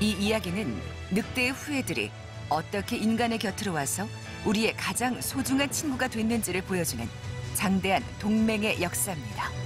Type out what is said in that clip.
이 이야기는 늑대의 후예들이 어떻게 인간의 곁으로 와서 우리의 가장 소중한 친구가 됐는지를 보여주는 장대한 동맹의 역사입니다.